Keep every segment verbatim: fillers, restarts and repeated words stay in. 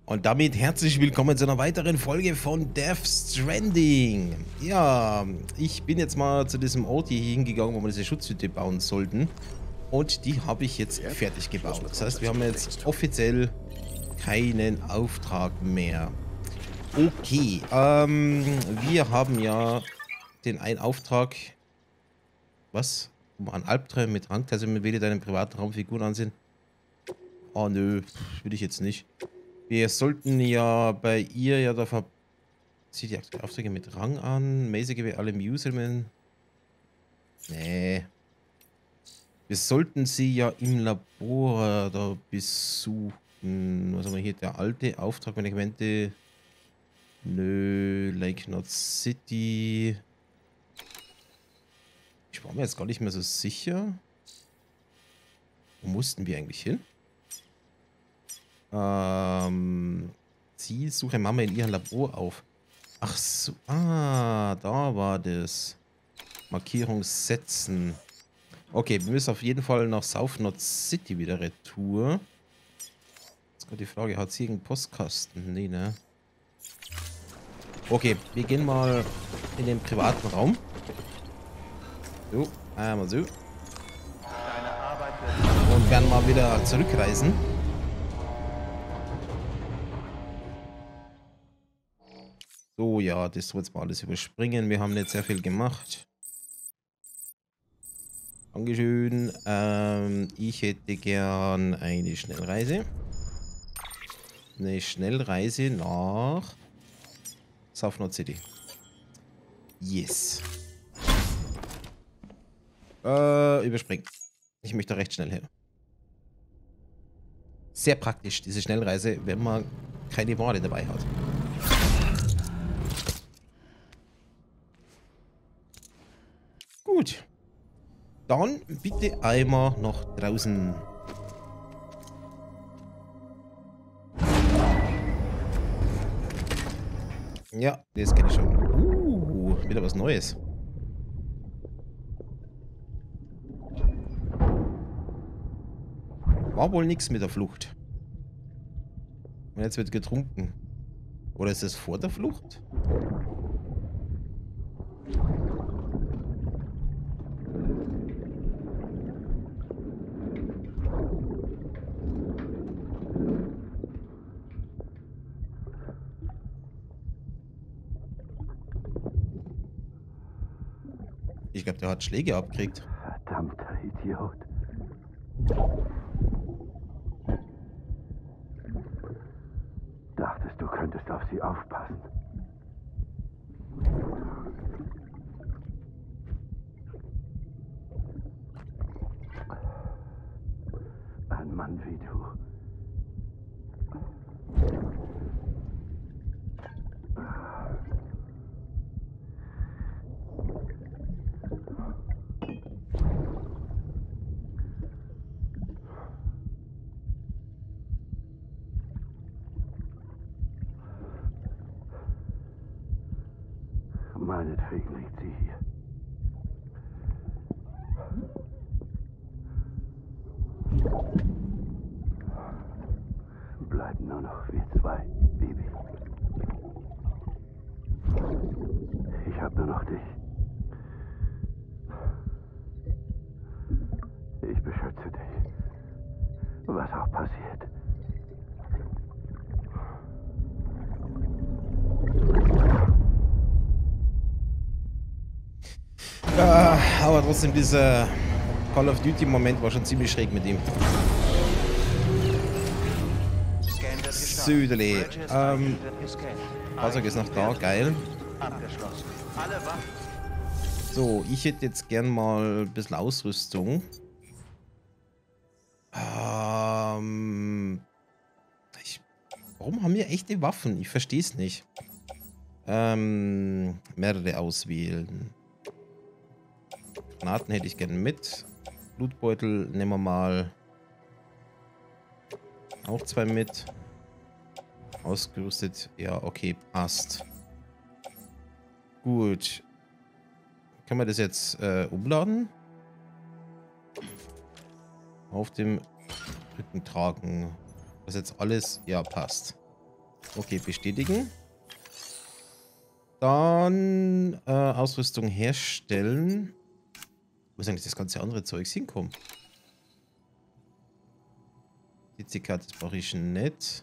Und damit herzlich willkommen zu einer weiteren Folge von Death Stranding. Ja, ich bin jetzt mal zu diesem Ort hier hingegangen, wo wir diese Schutzhütte bauen sollten. Und die habe ich jetzt fertig gebaut. Das heißt, wir haben jetzt offiziell keinen Auftrag mehr. Okay, ähm, wir haben ja den einen Auftrag. Was? An Albträume mit Rang, also mit wähle deinen privaten Raumfiguren ansehen. Oh nö, will ich jetzt nicht. Wir sollten ja bei ihr ja da ver... Sieht die Aufträge mit Rang an. Mäßige wie alle Musemen. Nee. Wir sollten sie ja im Labor da besuchen. Was haben wir hier? Der alte Auftrag, Medikamente. Nö. Lake Knot City. Ich war mir jetzt gar nicht mehr so sicher. Wo mussten wir eigentlich hin? Ähm, Zielsuche machen wir in ihrem Labor auf. Ach so, ah, da war das. Markierung setzen. Okay, wir müssen auf jeden Fall nach South Knot City wieder retour. Jetzt gerade die Frage, hat sie irgendeinen Postkasten? Nee, ne? Okay, wir gehen mal in den privaten Raum. So, einmal so. Und werden mal wieder zurückreisen. So, ja, das soll jetzt mal alles überspringen. Wir haben nicht sehr viel gemacht. Dankeschön. Ähm, ich hätte gern eine Schnellreise. Eine Schnellreise nach South Knot City. Yes. Äh, überspringen. Ich möchte recht schnell her. Sehr praktisch, diese Schnellreise, wenn man keine Ware dabei hat. Gut. Dann bitte einmal nach draußen. Ja, das kenne ich schon. Uh, wieder was Neues. War wohl nichts mit der Flucht. Und jetzt wird getrunken. Oder ist das vor der Flucht? Ich glaube, der hat Schläge abgekriegt. Verdammter Idiot. Dachtest, du könntest auf sie aufpassen. Ein Mann wie du. Meinetwegen liegt sie hier. Bleiben nur noch wir zwei, Baby. Ich hab nur noch dich. Ich beschütze dich. Was auch passiert. Ja, aber trotzdem, dieser Call of Duty Moment war schon ziemlich schräg mit ihm. Südele. Ähm, Fahrzeug ist noch da, geil. So, ich hätte jetzt gern mal ein bisschen Ausrüstung. Ähm, ich, warum haben wir echte Waffen? Ich verstehe es nicht. Ähm, mehrere auswählen. Granaten hätte ich gerne mit. Blutbeutel nehmen wir mal auch zwei mit. Ausgerüstet. Ja, okay, passt. Gut. Können wir das jetzt äh, umladen? Auf dem Rücken tragen. Das jetzt alles, ja, passt. Okay, bestätigen. Dann äh, Ausrüstung herstellen. Wo ist eigentlich das ganze andere Zeugs hinkommen? C C-Karte, das brauche ich nicht.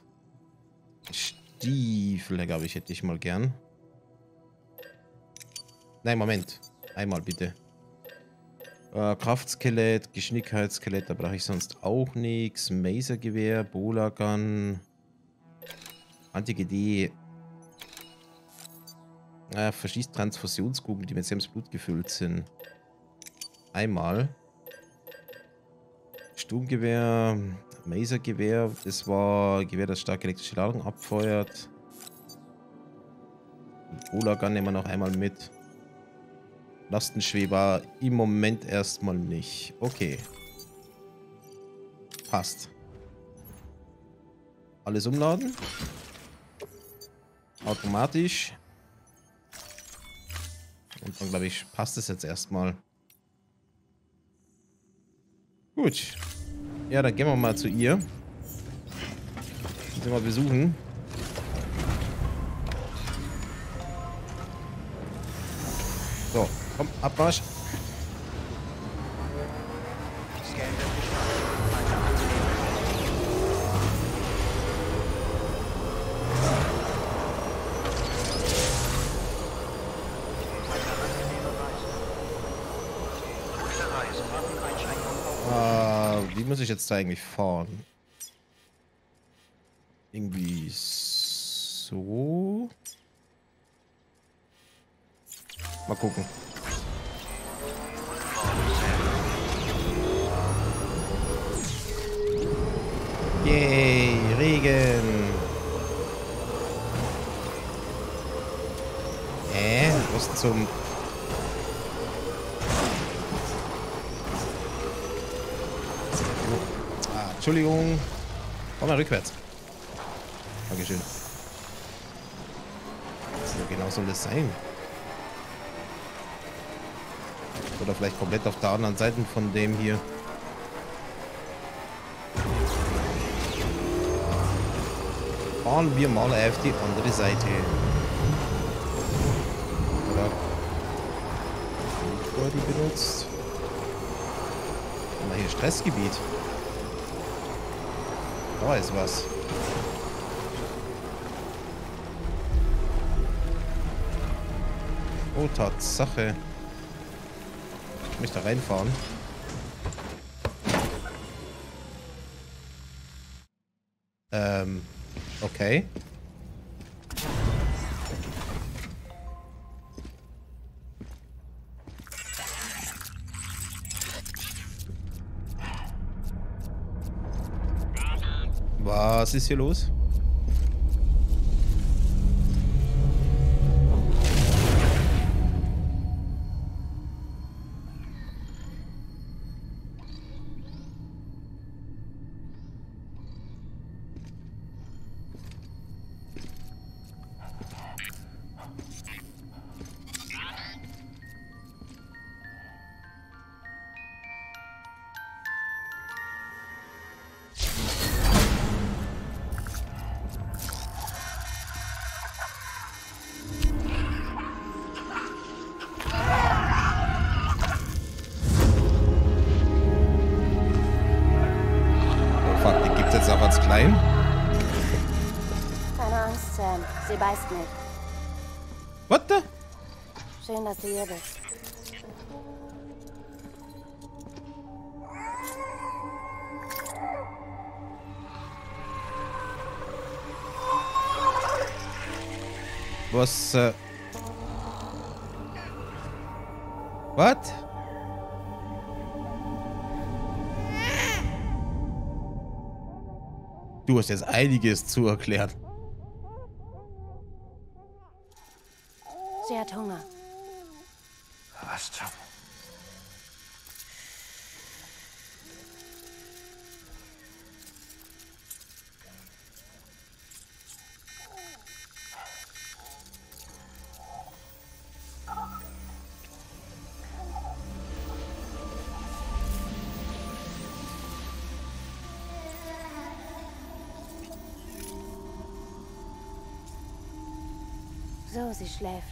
Stiefel, glaube ich, hätte ich mal gern. Nein, Moment. Einmal bitte. Äh, Kraftskelett, Geschwindigkeitsskelett, da brauche ich sonst auch nichts. Masergewehr, Bolagun, Anti-G D. Äh, verschießt Transfusionskugeln, die mit Sams Blut gefüllt sind. Einmal. Sturmgewehr, Masergewehr, das war Gewehr, das starke elektrische Ladung abfeuert. Bolagun nehmen wir noch einmal mit. Lastenschweber im Moment erstmal nicht. Okay. Passt. Alles umladen. Automatisch. Und dann glaube ich, passt es jetzt erstmal. Gut. Ja, dann gehen wir mal zu ihr. Sie mal besuchen. So, komm, Abmarsch. Äh, wie muss ich jetzt da eigentlich fahren? Irgendwie so. Mal gucken. Yay, Regen. Äh, was zum... Ah, Entschuldigung. Komm mal rückwärts. Dankeschön. So, genau soll das sein. Oder vielleicht komplett auf der anderen Seite von dem hier. Fahren wir mal auf die andere Seite. Oder? Die benutzt. Haben wir hier Stressgebiet? Da ist was. Oh, Tatsache. Ich möchte da reinfahren. Ähm, okay. Was ist hier los? Jetzt auch als klein. Keine Angst, Sam. Sie beißt nicht. What the? Schön, dass du hier bist. Was, äh... What? Du hast jetzt einiges zu erklären. Sie hat Hunger. Was zum... So, sie schläft.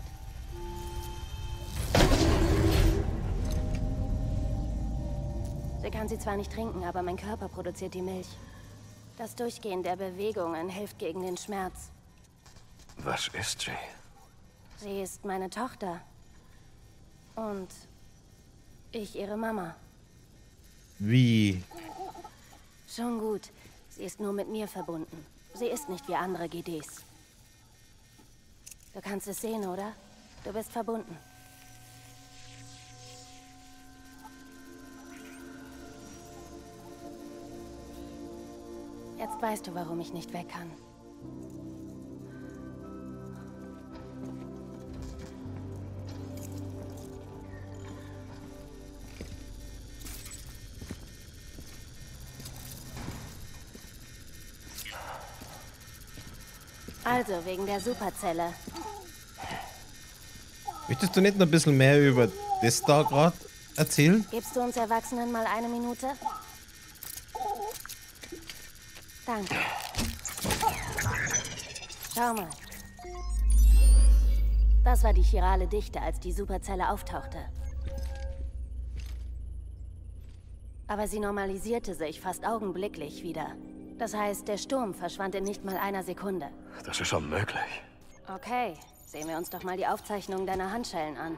Sie kann sie zwar nicht trinken, aber mein Körper produziert die Milch. Das Durchgehen der Bewegungen hilft gegen den Schmerz. Was ist sie? Sie ist meine Tochter. Und ich ihre Mama. Wie? Schon gut. Sie ist nur mit mir verbunden. Sie ist nicht wie andere G Ds. Du kannst es sehen, oder? Du bist verbunden. Jetzt weißt du, warum ich nicht weg kann. Also, wegen der Superzelle. Möchtest du nicht noch ein bisschen mehr über das da gerade erzählen? Gibst du uns Erwachsenen mal eine Minute? Danke. Schau mal. Das war die chirale Dichte, als die Superzelle auftauchte. Aber sie normalisierte sich fast augenblicklich wieder. Das heißt, der Sturm verschwand in nicht mal einer Sekunde. Das ist unmöglich. Okay, sehen wir uns doch mal die Aufzeichnungen deiner Handschellen an.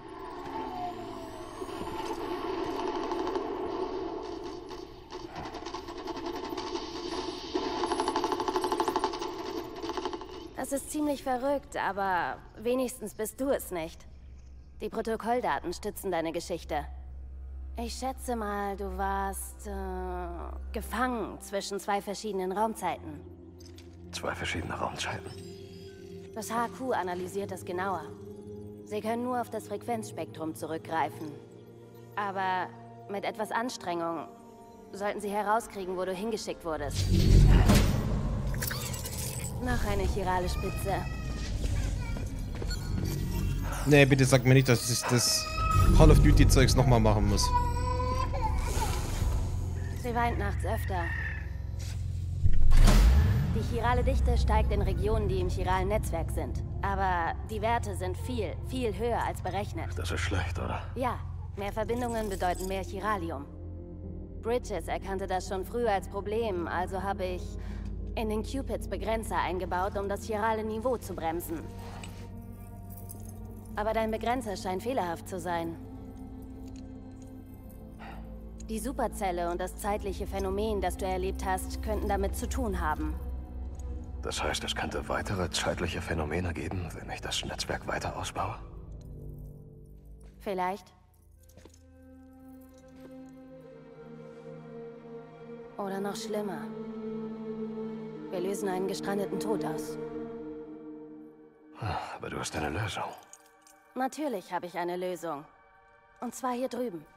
Das ist ziemlich verrückt, aber wenigstens bist du es nicht. Die Protokolldaten stützen deine Geschichte. Ich schätze mal, du warst äh, gefangen zwischen zwei verschiedenen Raumzeiten. Zwei verschiedene Raumzeiten. Das H Q analysiert das genauer. Sie können nur auf das Frequenzspektrum zurückgreifen. Aber mit etwas Anstrengung sollten sie herauskriegen, wo du hingeschickt wurdest. Noch eine chirale Spitze. Nee, bitte sag mir nicht, dass ich das Call of Duty Zeugs nochmal machen muss. Sie weint nachts öfter. Die chirale Dichte steigt in Regionen, die im chiralen Netzwerk sind. Aber die Werte sind viel, viel höher als berechnet. Das ist schlecht, oder? Ja, mehr Verbindungen bedeuten mehr Chiralium. Bridges erkannte das schon früh als Problem, also habe ich in den Cupids Begrenzer eingebaut, um das chirale Niveau zu bremsen. Aber dein Begrenzer scheint fehlerhaft zu sein. Die Superzelle und das zeitliche Phänomen, das du erlebt hast, könnten damit zu tun haben. Das heißt, es könnte weitere zeitliche Phänomene geben, wenn ich das Netzwerk weiter ausbaue? Vielleicht. Oder noch schlimmer. Wir lösen einen gestrandeten Tod aus. Aber du hast eine Lösung. Natürlich habe ich eine Lösung. Und zwar hier drüben.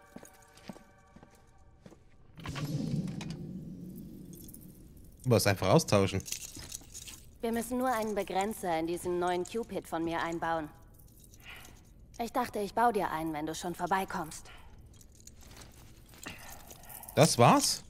Was, einfach austauschen? Wir müssen nur einen Begrenzer in diesen neuen Cupid von mir einbauen. Ich dachte, ich baue dir einen, wenn du schon vorbeikommst. Das war's?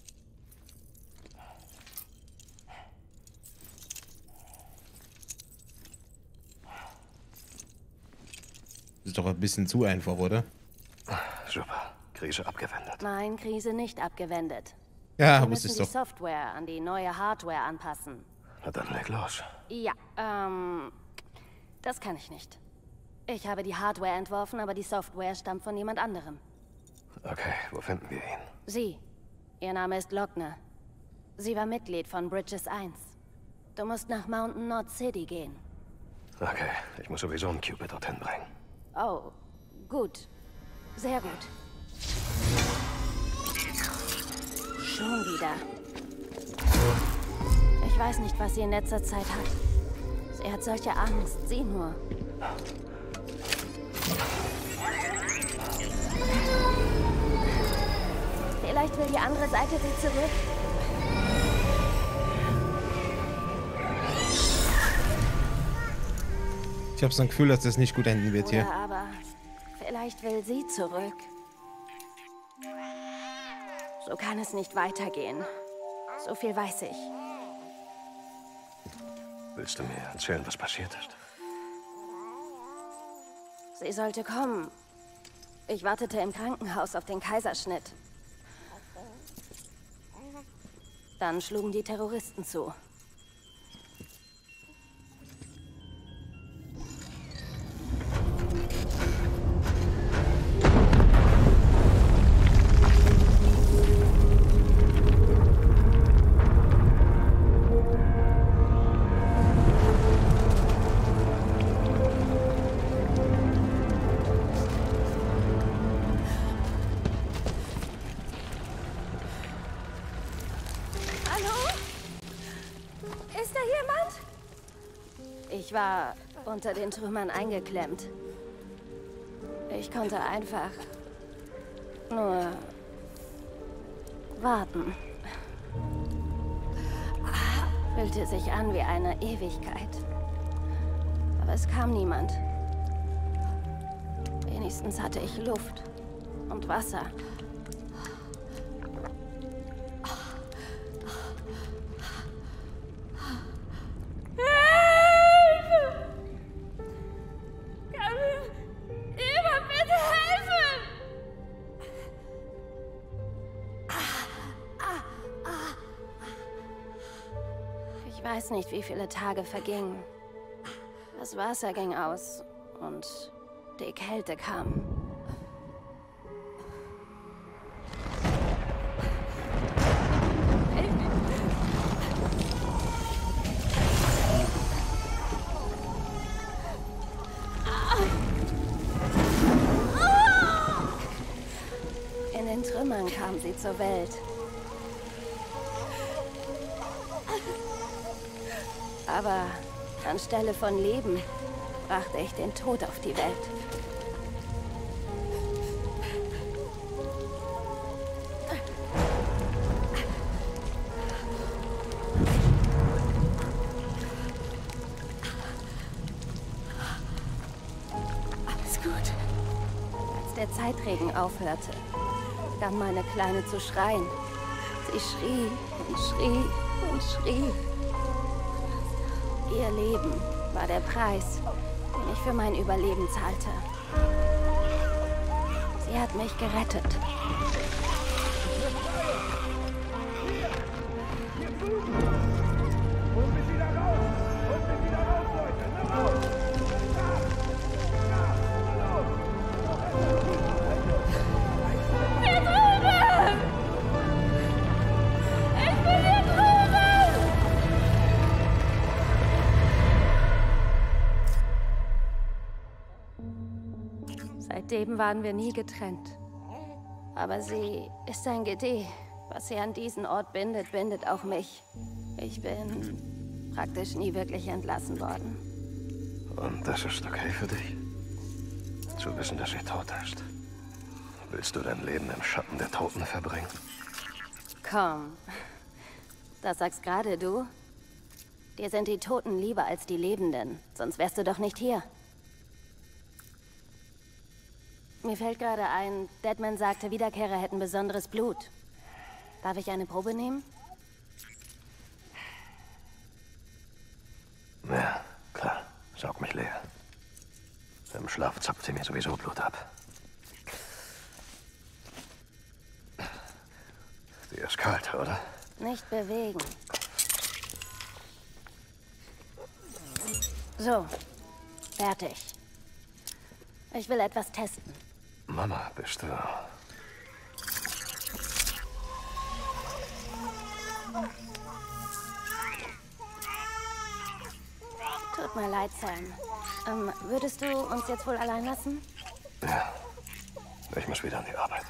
Ist doch ein bisschen zu einfach, oder? Super. Krise abgewendet. Nein, Krise nicht abgewendet. Ja, Wir wusste müssen ich die doch. Software an die neue Hardware anpassen. Na dann leg los. Ja, ähm... das kann ich nicht. Ich habe die Hardware entworfen, aber die Software stammt von jemand anderem. Okay, wo finden wir ihn? Sie. Ihr Name ist Lochner. Sie war Mitglied von Bridges eins. Du musst nach Mountain Knot City gehen. Okay, ich muss sowieso einen Cupid dorthin bringen. Oh, gut. Sehr gut. Schon wieder. Ich weiß nicht, was sie in letzter Zeit hat. Sie hat solche Angst. Sieh nur. Vielleicht will die andere Seite sie zurück. Ich habe so ein Gefühl, dass das nicht gut enden wird hier. Oder aber vielleicht will sie zurück. So kann es nicht weitergehen. So viel weiß ich. Willst du mir erzählen, was passiert ist? Sie sollte kommen. Ich wartete im Krankenhaus auf den Kaiserschnitt. Dann schlugen die Terroristen zu. Ich war unter den Trümmern eingeklemmt. Ich konnte einfach nur warten. Fühlte sich an wie eine Ewigkeit. Aber es kam niemand. Wenigstens hatte ich Luft und Wasser. Ich weiß nicht, wie viele Tage vergingen. Das Wasser ging aus und die Kälte kam. In den Trümmern kam sie zur Welt. Aber anstelle von Leben brachte ich den Tod auf die Welt. Alles gut. Als der Zeitregen aufhörte, begann meine Kleine zu schreien. Sie schrie und schrie und schrie. Ihr Leben war der Preis, den ich für mein Überleben zahlte. Sie hat mich gerettet. Seitdem waren wir nie getrennt. Aber sie ist ein Gede. Was sie an diesen Ort bindet, bindet auch mich. Ich bin praktisch nie wirklich entlassen worden. Und das ist okay für dich? Zu wissen, dass sie tot ist. Willst du dein Leben im Schatten der Toten verbringen? Komm. Das sagst gerade du. Dir sind die Toten lieber als die Lebenden. Sonst wärst du doch nicht hier. Mir fällt gerade ein, Deadman sagte, Wiederkehrer hätten besonderes Blut. Darf ich eine Probe nehmen? Ja, klar. Saug mich leer. Im Schlaf zapft sie mir sowieso Blut ab. Die ist kalt, oder? Nicht bewegen. So, fertig. Ich will etwas testen. Mama, bist du... Tut mir leid, Sam. Ähm, würdest du uns jetzt wohl allein lassen? Ja. Ich muss wieder an die Arbeit.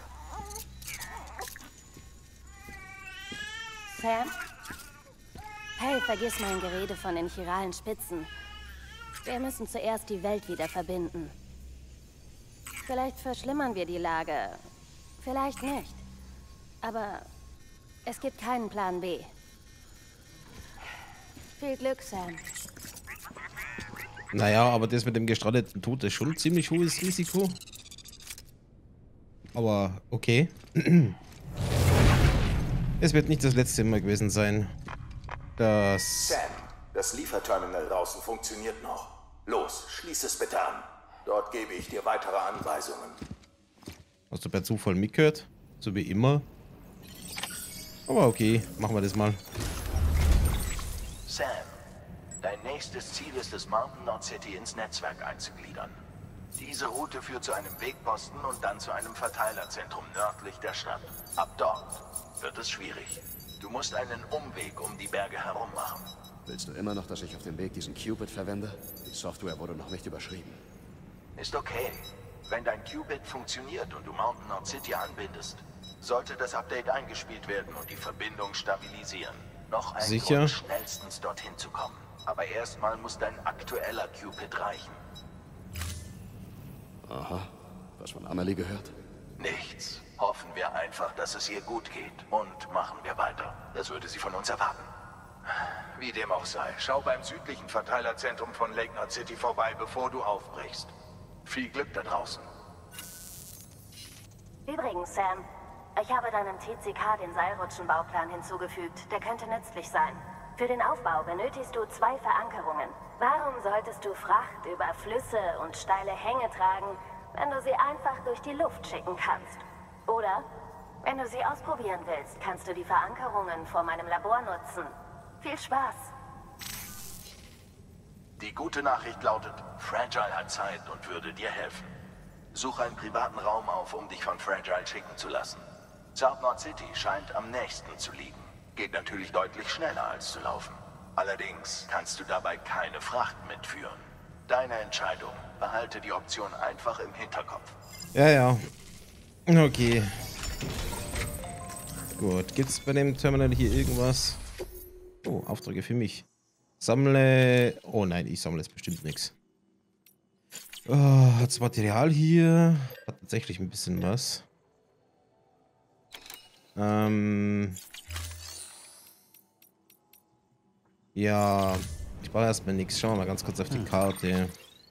Sam? Hey, vergiss mein Gerede von den chiralen Spitzen. Wir müssen zuerst die Welt wieder verbinden. Vielleicht verschlimmern wir die Lage. Vielleicht nicht. Aber es gibt keinen Plan B. Viel Glück, Sam. Naja, aber das mit dem gestrandeten Tod ist schon ein ziemlich hohes Risiko. Aber okay. Es wird nicht das letzte Mal gewesen sein, dass... Sam, das Lieferterminal draußen funktioniert noch. Los, schließ es bitte an. Dort gebe ich dir weitere Anweisungen. Hast du per Zufall mitgehört? So wie immer. Aber okay, machen wir das mal. Sam, dein nächstes Ziel ist es, Mountain Knot City ins Netzwerk einzugliedern. Diese Route führt zu einem Wegposten und dann zu einem Verteilerzentrum nördlich der Stadt. Ab dort wird es schwierig. Du musst einen Umweg um die Berge herum machen. Willst du immer noch, dass ich auf dem Weg diesen Qubit verwende? Die Software wurde noch nicht überschrieben. Ist okay. Wenn dein Qubit funktioniert und du Mountain Knot City anbindest, sollte das Update eingespielt werden und die Verbindung stabilisieren. Noch ein Sicher? Grund, schnellstens dorthin zu kommen. Aber erstmal muss dein aktueller Qubit reichen. Aha. Was von Amelie gehört? Nichts. Hoffen wir einfach, dass es ihr gut geht. Und machen wir weiter. Das würde sie von uns erwarten. Wie dem auch sei, schau beim südlichen Verteilerzentrum von Lake Knot City vorbei, bevor du aufbrichst. Viel Glück da draußen. Übrigens, Sam, ich habe deinem T C K den Seilrutschenbauplan hinzugefügt. Der könnte nützlich sein. Für den Aufbau benötigst du zwei Verankerungen. Warum solltest du Fracht über Flüsse und steile Hänge tragen, wenn du sie einfach durch die Luft schicken kannst? Oder, wenn du sie ausprobieren willst, kannst du die Verankerungen vor meinem Labor nutzen. Viel Spaß! Die gute Nachricht lautet, Fragile hat Zeit und würde dir helfen. Such einen privaten Raum auf, um dich von Fragile schicken zu lassen. South Knot City scheint am nächsten zu liegen. Geht natürlich deutlich schneller als zu laufen. Allerdings kannst du dabei keine Fracht mitführen. Deine Entscheidung. Behalte die Option einfach im Hinterkopf. Ja, ja. Okay. Gut. Gibt es bei dem Terminal hier irgendwas? Oh, Aufträge für mich. Sammle... Oh nein, ich sammle jetzt bestimmt nichts. Oh, das Material hier hat tatsächlich ein bisschen was. Ähm... Ja, ich brauche erstmal nichts. Schauen wir mal ganz kurz auf die Karte.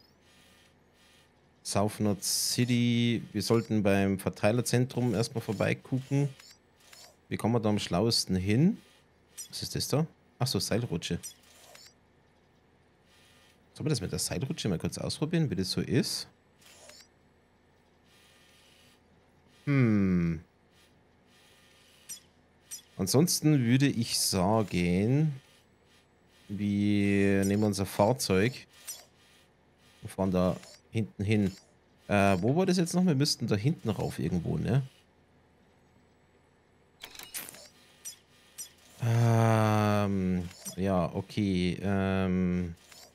South Knot City. Wir sollten beim Verteilerzentrum erstmal vorbeigucken. Wie kommen wir da am schlauesten hin? Was ist das da? Achso, Seilrutsche. Sollen wir das mit der Seilrutsche mal kurz ausprobieren, wie das so ist? Hm. Ansonsten würde ich sagen... Wir nehmen unser Fahrzeug und fahren da hinten hin. Äh, wo war das jetzt noch? Wir müssten da hinten rauf irgendwo, ne? Ähm, ja, okay. Ähm,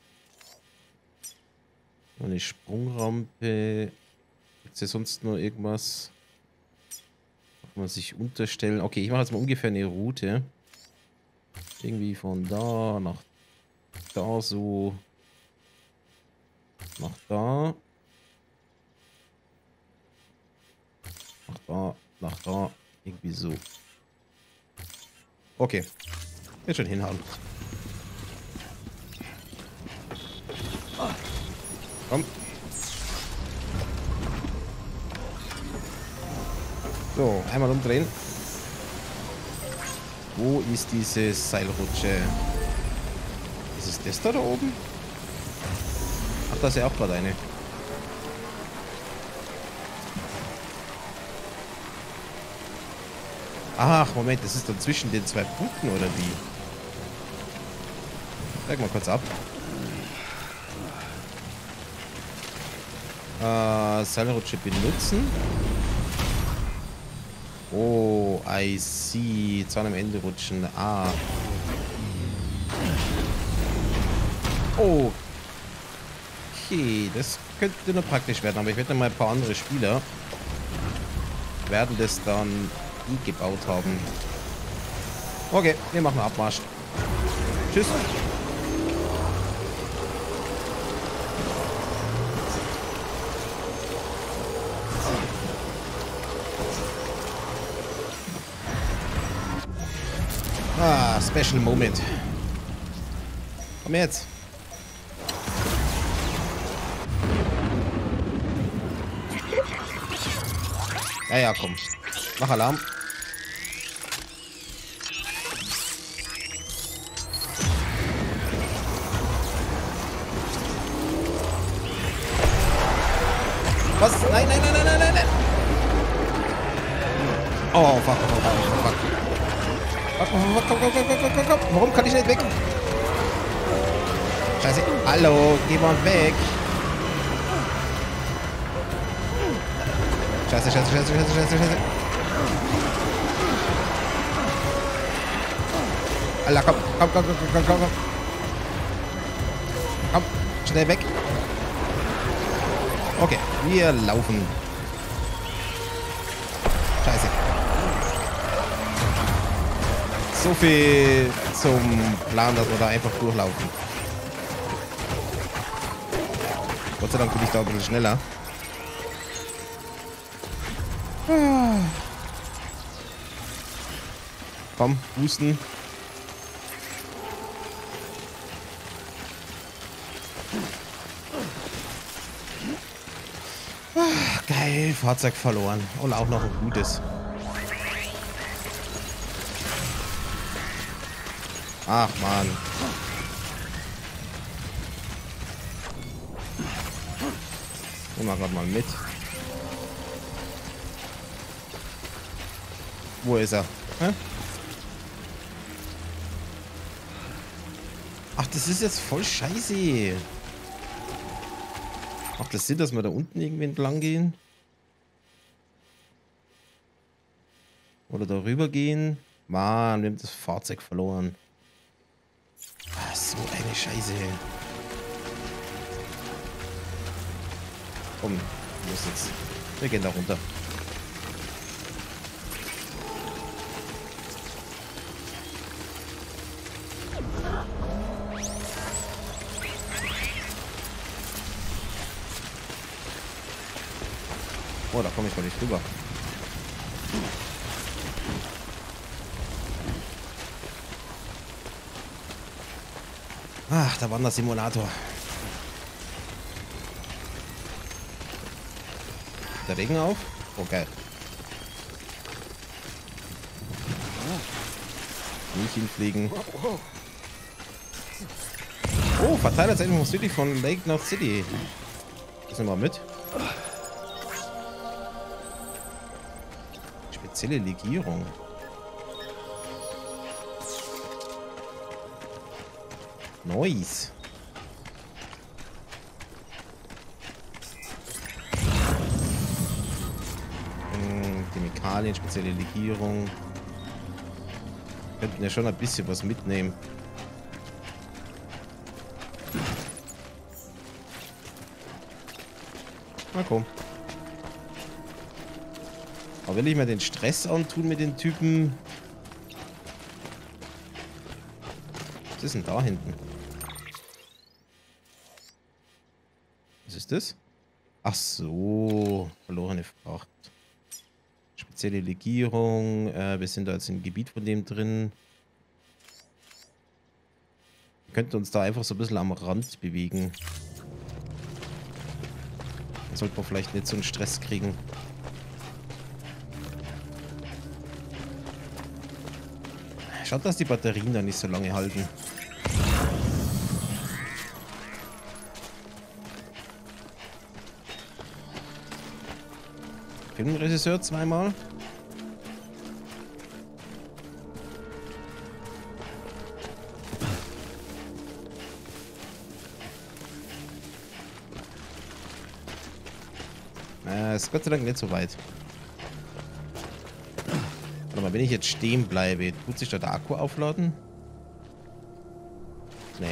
eine Sprungrampe. Gibt es hier sonst noch irgendwas? Kann man sich unterstellen? Okay, ich mache jetzt mal ungefähr eine Route. Irgendwie von da nach da so. Nach da. Nach da. Nach da. Irgendwie so. Okay. Wird schon hinhauen. Komm. So, einmal umdrehen. Wo ist diese Seilrutsche? Ist es das da, da oben? Ach, da ist ja auch gerade eine. Ach, Moment, das ist dann zwischen den zwei Punkten, oder wie? Zeig mal kurz ab. Äh, Seilrutsche benutzen. Oh, I see. Zu einem Ende rutschen. Ah. Oh. Okay, das könnte nur praktisch werden, aber ich wette mal, ein paar andere Spieler werden das dann gebaut haben. Okay, wir machen Abmarsch. Tschüss. Ah, Special Moment. Komm jetzt. Ja, ja, komm. Mach Alarm. Was? Nein, nein, nein, nein, nein, nein, nein. Oh, fuck, fuck, fuck, fuck, fuck. Fuck, fuck, fuck, fuck, fuck, fuck, fuck, fuck. Warum kann ich nicht weg? Scheiße. Hallo, geh mal weg. Scheiße, scheiße, scheiße, scheiße, scheiße, scheiße. Alter, komm, komm, komm, komm, komm, komm, komm. Komm, schnell weg. Okay, wir laufen. Scheiße. So viel zum Plan, dass wir da einfach durchlaufen. Gott sei Dank bin ich da ein bisschen schneller. Komm, husten. Ach, geil, Fahrzeug verloren. Und auch noch ein gutes. Ach, Mann. Nehmen wir gerade mal mit. Wo ist er? Hä? Ach, das ist jetzt voll scheiße. Macht das Sinn, dass wir da unten irgendwie entlang gehen? Oder da rüber gehen? Mann, wir haben das Fahrzeug verloren. Ah, so eine Scheiße. Komm, los jetzt. Wir gehen da runter. Oh, da komme ich mal nicht rüber. Ach, da war der Simulator. Der Regen auf? Oh, geil. Nicht hinfliegen. Oh, Verteilerzentrum City von Lake North City. Das nehmen wir mit. Spezielle Legierung. Nice. Hm, Chemikalien, spezielle Legierung. Wir könnten ja schon ein bisschen was mitnehmen. Na komm. Aber will ich mir den Stress antun mit den Typen? Was ist denn da hinten? Was ist das? Ach so, verlorene Fracht. Spezielle Legierung. Äh, wir sind da jetzt im Gebiet von dem drin. Wir könnten uns da einfach so ein bisschen am Rand bewegen. Dann sollten wir vielleicht nicht so einen Stress kriegen. Schaut, dass die Batterien da nicht so lange halten. Filmregisseur zweimal. Äh, ist Gott sei Dank nicht so weit. Warte mal, wenn ich jetzt stehen bleibe, tut sich da der Akku aufladen? Nee.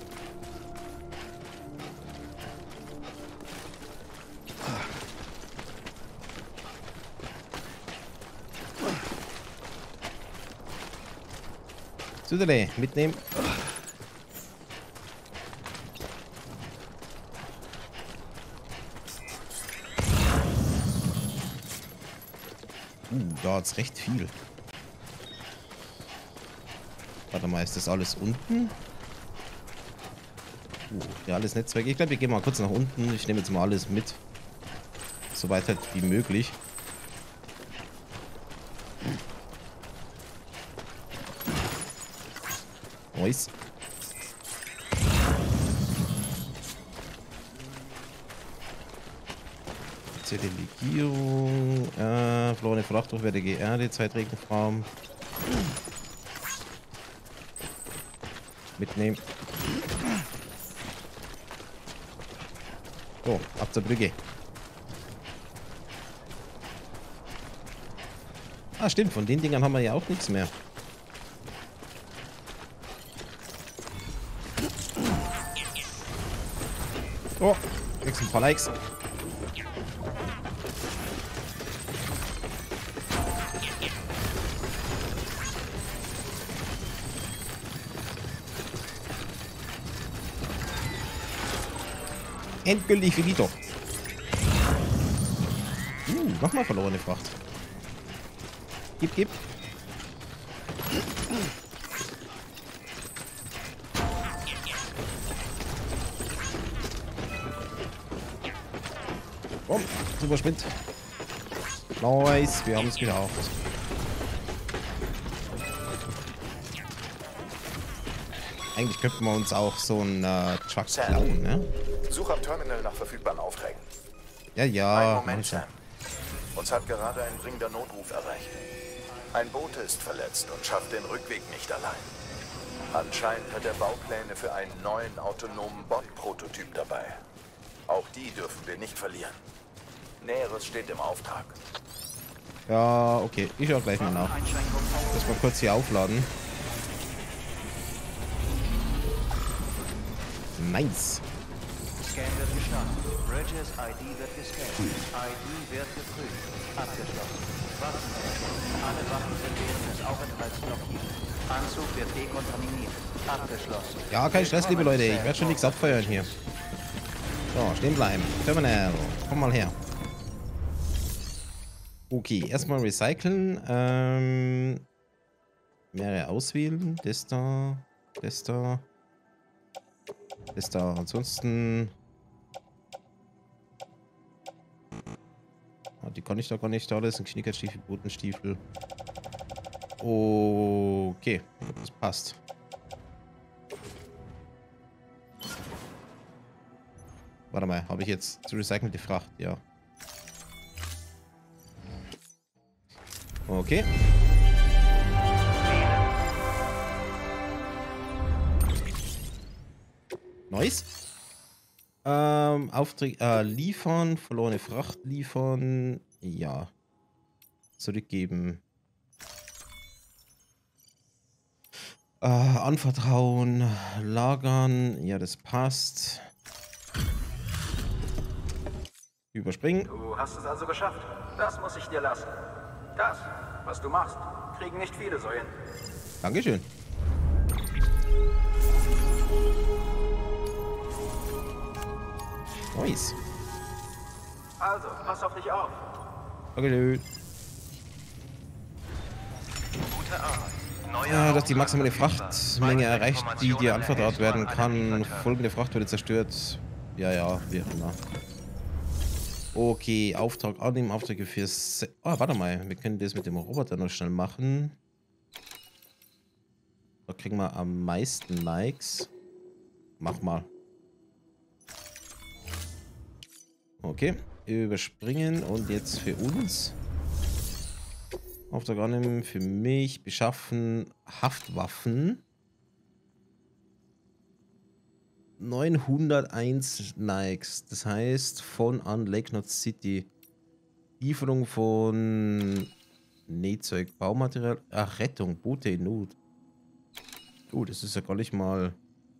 Süderle, mitnehmen. Uh, da hat's recht viel. Warte mal, ist das alles unten? Uh, ja, alles Netzwerk. Ich glaube, wir gehen mal kurz nach unten. Ich nehme jetzt mal alles mit. Soweit halt wie möglich. Nice. Offizielle Legierung. Äh, verlorene Fracht, hochwertige Erde, Zeitregenfarm. Mitnehmen. So, ab zur Brücke. Ah, stimmt, von den Dingern haben wir ja auch nichts mehr. Oh, kriegst ein paar Likes. Endgültig finito. Uh, nochmal verlorene Fracht. Gib, gib. Komm, super Sprint. Nice, wir haben es geschafft. Eigentlich könnten wir uns auch so einen äh, Truck klauen, ne? Such am Terminal nach verfügbaren Aufträgen. Ja, Ein ja. Moment, Sam. Uns hat gerade ein dringender Notruf erreicht. Ein Bote ist verletzt und schafft den Rückweg nicht allein. Anscheinend hat er Baupläne für einen neuen autonomen Bot-Prototyp dabei. Auch die dürfen wir nicht verlieren. Näheres steht im Auftrag. Ja, okay. Ich schau gleich mal nach. Lass mal kurz hier aufladen. Nice. Scan wird gestartet. Bridges I D wird gescannt. I D wird geprüft. Abgeschlossen. Waffen erstellt. Alle Waffen sind während des Aufenthalts blockiert. Anzug wird dekontaminiert. Abgeschlossen. Ja, kein Stress, liebe Leute. Ich werde schon nichts abfeuern hier. So, stehen bleiben. Terminal. Komm mal her. Okay, erstmal recyceln. Ähm, mehrere auswählen. Das da. Das da. Das da. Ansonsten. Ah, die kann ich da gar nicht. Da ist ein Knickerstiefel, Botenstiefel. Okay, das passt. Warte mal, habe ich jetzt zu recyceln die Fracht? Ja. Okay. Nice. Ähm, Auftrag, äh, liefern, verlorene Fracht liefern. Ja. Zurückgeben. Äh, anvertrauen, lagern. Ja, das passt. Überspringen. Du hast es also geschafft. Das muss ich dir lassen. Das, was du machst, kriegen nicht viele so hin. Dankeschön. Nice. Also, pass auf dich auf. Dankeschön. Gute Arbeit. Neue Ja, dass die maximale Auftrag Frachtmenge verfügbar. erreicht, die dir anvertraut werden kann. Informationen Folgende Fracht wurde zerstört. Ja, ja, wie auch immer. Okay, Auftrag annehmen, Aufträge für... Se oh, warte mal, wir können das mit dem Roboter noch schnell machen. Da kriegen wir am meisten Likes. Mach mal. Okay, überspringen und jetzt für uns. Auftrag annehmen, für mich, beschaffen, Haftwaffen. neunhunderteins Likes, das heißt von an Lake Knot City. Lieferung von Nähzeug, Baumaterial, ach, Rettung, Boote in Not. Oh, das ist ja gar nicht mal...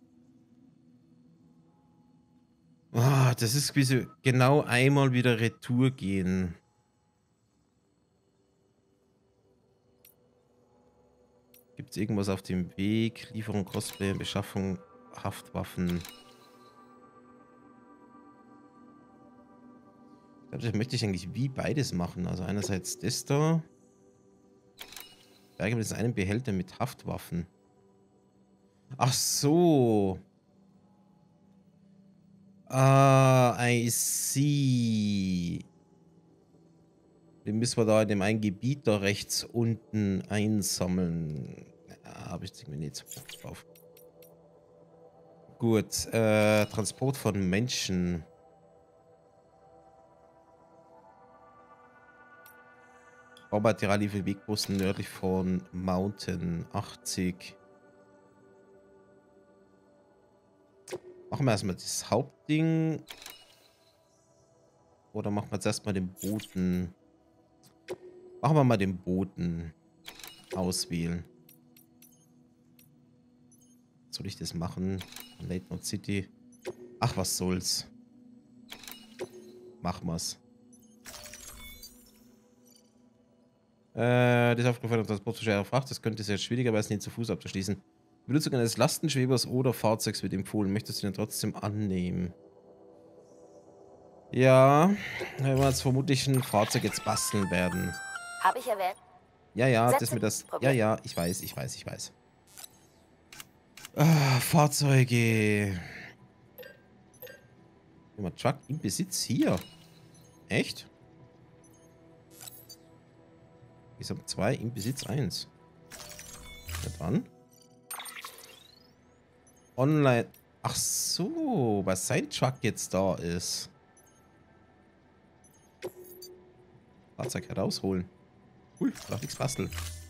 Ah, das ist wie so genau einmal wieder Retour gehen. Gibt es irgendwas auf dem Weg? Lieferung, Cosplay, Beschaffung, Haftwaffen. Das möchte ich eigentlich wie beides machen. Also einerseits das da. Da gibt es einen Behälter mit Haftwaffen. Ach so. Ah, I see. Den müssen wir da in dem einen Gebiet da rechts unten einsammeln. Ja, habe ich irgendwie nicht so Bock drauf. Gut, äh, Transport von Menschen. Baumaterialien für Wegposten nördlich von Mountain. achtzig. Machen wir erstmal das Hauptding. Oder machen wir jetzt erstmal den Boten. Machen wir mal den Boten auswählen. Soll ich das machen? Late Note City. Ach, was soll's. Machen wir's. Äh, das aufgefallen Transport für schwere Fracht. Das könnte sehr schwieriger, weil es nicht zu Fuß abzuschließen. Die Benutzung eines Lastenschwebers oder Fahrzeugs wird empfohlen. Möchtest du den trotzdem annehmen? Ja, wenn wir jetzt vermutlich ein Fahrzeug jetzt basteln werden. Habe ich erwähnt? Ja, ja, Setze das mit das. Problem. Ja, ja, ich weiß, ich weiß, ich weiß. Ah, Fahrzeuge. Immer Truck im Besitz hier. Echt? Ich habe zwei im Besitz eins. Na dann. Online. Ach so, weil sein Truck jetzt da ist. Fahrzeug herausholen. Cool, darf nichts basteln.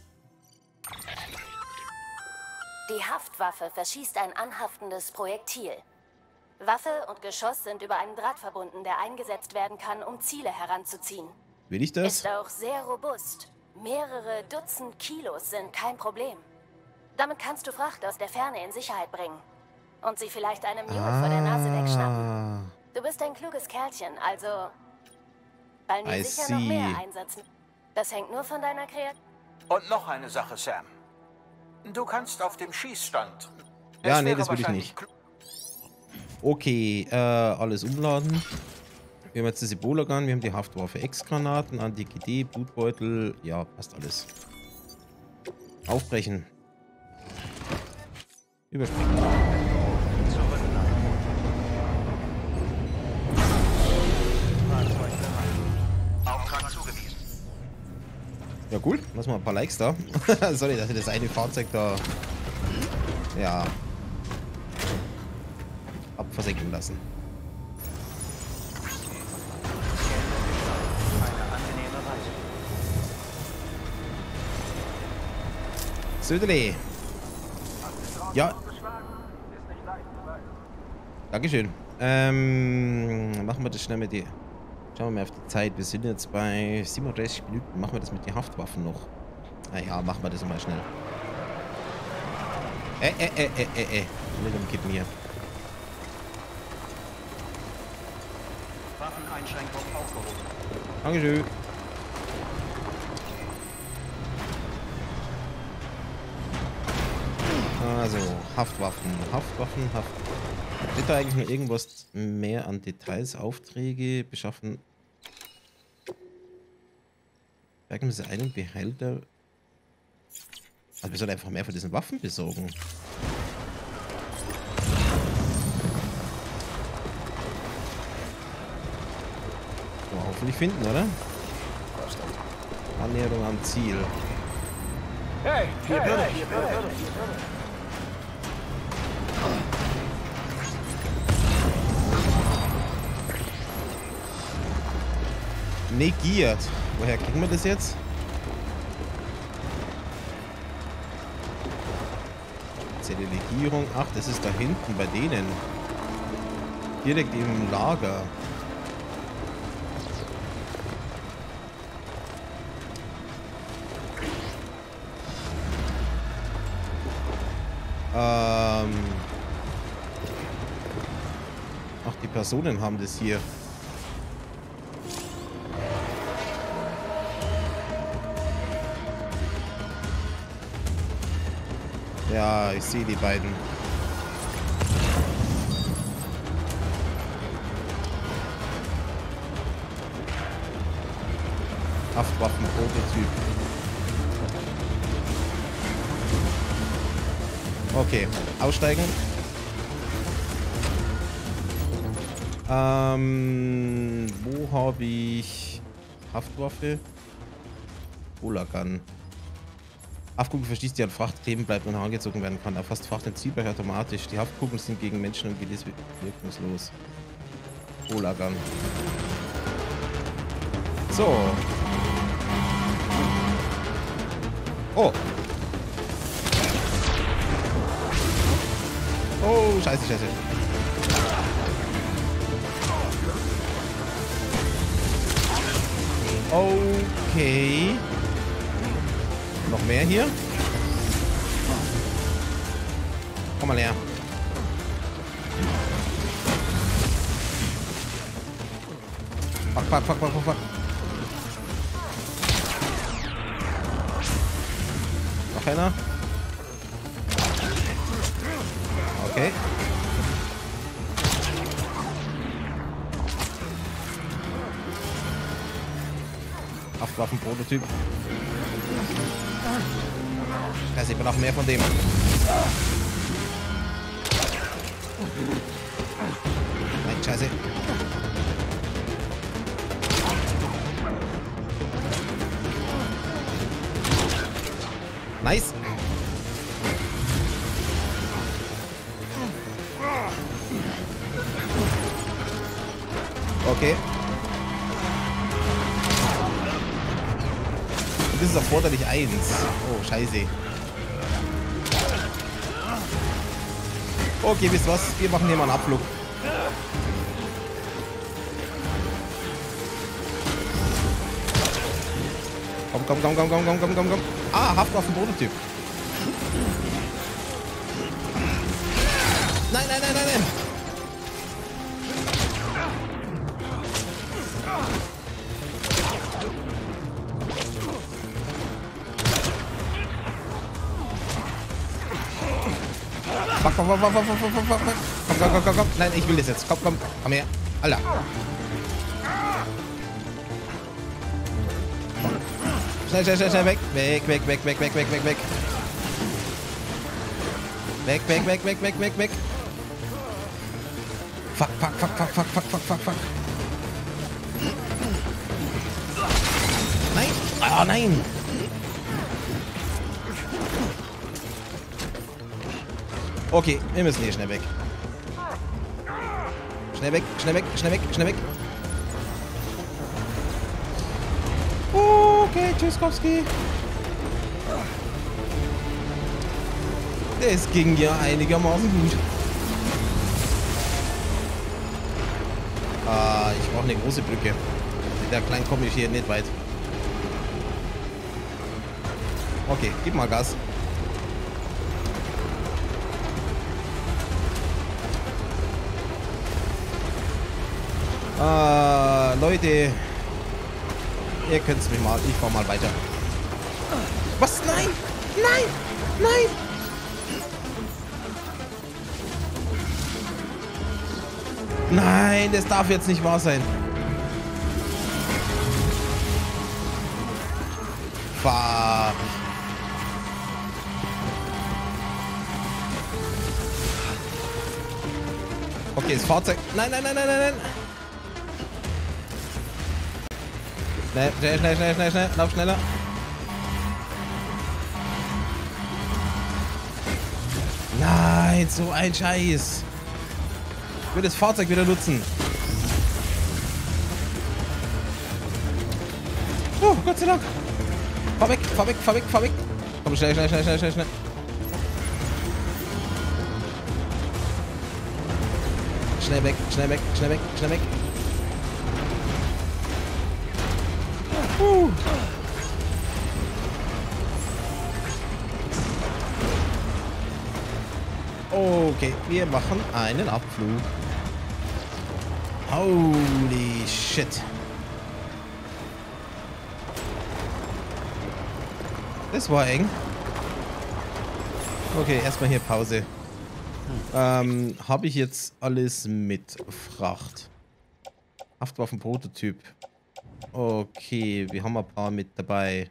Die Haftwaffe verschießt ein anhaftendes Projektil. Waffe und Geschoss sind über einen Draht verbunden, der eingesetzt werden kann, um Ziele heranzuziehen. Will ich das? Ist auch sehr robust. Mehrere Dutzend Kilos sind kein Problem. Damit kannst du Fracht aus der Ferne in Sicherheit bringen. Und sie vielleicht einem Junge ah. vor der Nase wegschnappen. Du bist ein kluges Kerlchen, also fallen dir I sicher see. noch mehr Einsätze. Das hängt nur von deiner Kreativität. Und noch eine Sache, Sam. Du kannst auf dem Schießstand. Ja, Es nee, wäre das will ich wahrscheinlich nicht. klug- Okay, äh, alles umladen. Wir haben jetzt das Ebola-Gun, wir haben die Haftwaffe, Ex-Granaten, Anti-G D, Blutbeutel. Ja, passt alles. Aufbrechen. Überspringen. Zurückladen. Fahrzeug bereit. Auftrag zugewiesen. Ja, cool. Lass mal ein paar Likes da. Sorry, dass ich das eine Fahrzeug da. Ja. Hab versenken lassen. Eine angenehme Reise. Södele. Ja. Dankeschön. Ähm, machen wir das schnell mit die. Schauen wir mal auf die Zeit. Wir sind jetzt bei siebenunddreißig Minuten. Machen wir das mit den Haftwaffen noch. Naja, machen wir das mal schnell. Äh, äh, äh, äh, äh, äh. Nicht umkippen hier. Waffeneinschränkung aufgehoben. Dankeschön. Also, Haftwaffen, Haftwaffen, Haft. Steht da eigentlich noch irgendwas mehr an Details? Aufträge beschaffen. Bergen Sie einen Behälter. Also wir sollen einfach mehr von diesen Waffen besorgen. So, hoffentlich finden, oder? Annäherung am Ziel. Hey, hier hey, hey, hier hey, hey. Negiert. Woher kriegen wir das jetzt? Zerlegierung. Ach, das ist da hinten bei denen. Direkt im Lager. Ähm. Ach, die Personen haben das hier. Ja, ich sehe die beiden. Haftwaffen-Prototyp. Okay, aussteigen. Ähm, wo habe ich Haftwaffe? Ulagan. Haftkugeln verschließt, die an Fracht kleben bleibt und herangezogen werden kann. Erfasst Fracht den Zielbereich automatisch. Die Haftkugeln sind gegen Menschen und G Ds wirkungslos. Ulagan. So. Oh. Oh, scheiße, scheiße. Okay. Noch mehr hier? Komm mal her. Fuck, fuck, fuck, fuck, fuck, fuck. Noch einer. Okay. Haftwaffen-Prototyp. Scheiße, ich brauche mehr von dem. Nein, scheiße. Nice. Okay. Das ist erforderlich eins. Oh, scheiße. Okay, wisst was? Wir machen hier mal einen Abflug. Komm, komm, komm, komm, komm, komm, komm, komm, komm. Ah, Haftwaffen-Prototyp. Nein, nein, nein, nein, nein. Fuck, fuck, fuck, fuck, fuck, fuck, fuck, fuck. Komm, komm, komm, komm, komm. Nein, ich will das jetzt. Komm, komm, komm her. Alter. Schnell, schnell, schnell, schnell, weg. Weg, weg, weg, weg, weg, weg, weg, weg. Weg, weg, weg, weg, weg, weg, weg. Fuck, fuck, fuck, fuck, fuck, fuck, fuck, fuck, fuck. Nein. Oh, nein. Okay, wir müssen hier schnell weg. Schnell weg, schnell weg, schnell weg, schnell weg. Okay, Tschüsskowski. Das ging ja einigermaßen gut. Ah, ich brauche eine große Brücke. Mit der kleinen komme ich hier nicht weit. Okay, gib mal Gas. Ah, Leute. Ihr könnt's mich mal. Ich fahr mal weiter. Was? Nein! Nein! Nein! Nein, das darf jetzt nicht wahr sein. Fuck. Okay, das Fahrzeug. Nein, nein, nein, nein, nein, nein. Schnell, schnell, schnell, schnell, schnell, schnell. Lauf schneller. Nein, so ein Scheiß. Ich will das Fahrzeug wieder nutzen. Oh, Gott sei Dank. Fahr weg, fahr weg, fahr weg, fahr weg. Komm, schnell, schnell, schnell, schnell, schnell, schnell. Schnell weg, schnell weg, schnell weg, schnell weg. Uh. Okay, wir machen einen Abflug. Holy shit. Das war eng. Okay, erstmal hier Pause. Ähm, habe ich jetzt alles mit Fracht? Haftwaffen-Prototyp. Okay, wir haben ein paar mit dabei.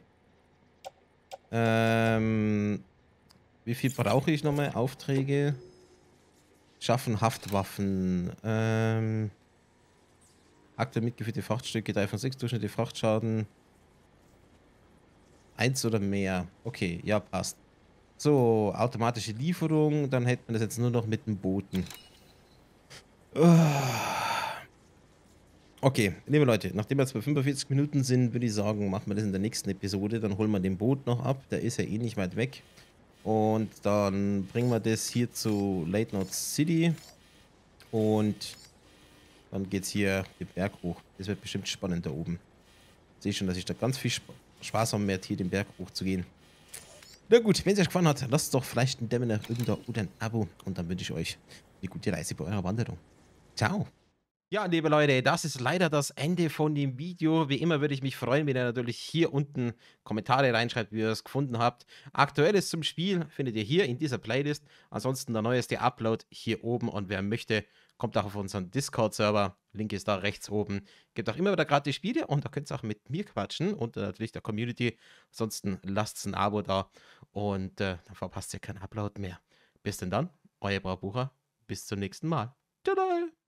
Ähm, wie viel brauche ich nochmal? Aufträge. Schaffen Haftwaffen. Ähm, aktuell mitgeführte Frachtstücke, drei von sechs durchschnittliche Frachtschaden. Eins oder mehr. Okay, ja, passt. So, automatische Lieferung. Dann hätten wir das jetzt nur noch mit dem Booten. Okay, liebe Leute, nachdem wir jetzt bei fünfundvierzig Minuten sind, würde ich sagen, machen wir das in der nächsten Episode. Dann holen wir den Boot noch ab. Der ist ja eh nicht weit weg. Und dann bringen wir das hier zu Late Note City. Und dann geht es hier den Berg hoch. Das wird bestimmt spannend da oben. Ich sehe schon, dass ich da ganz viel Spaß haben werde, hier den Berg hoch zu gehen. Na gut, wenn es euch gefallen hat, lasst doch vielleicht einen Daumen nach oben da oder ein Abo. Und dann wünsche ich euch eine gute Reise bei eurer Wanderung. Ciao. Ja, liebe Leute, das ist leider das Ende von dem Video. Wie immer würde ich mich freuen, wenn ihr natürlich hier unten Kommentare reinschreibt, wie ihr es gefunden habt. Aktuelles zum Spiel findet ihr hier in dieser Playlist. Ansonsten der neueste Upload hier oben. Und wer möchte, kommt auch auf unseren Discord-Server. Link ist da rechts oben. Gibt auch immer wieder gratis Spiele und da könnt ihr auch mit mir quatschen und äh, natürlich der Community. Ansonsten lasst ein Abo da und äh, dann verpasst ihr keinen Upload mehr. Bis denn dann, euer Braubucher. Bis zum nächsten Mal. Tada!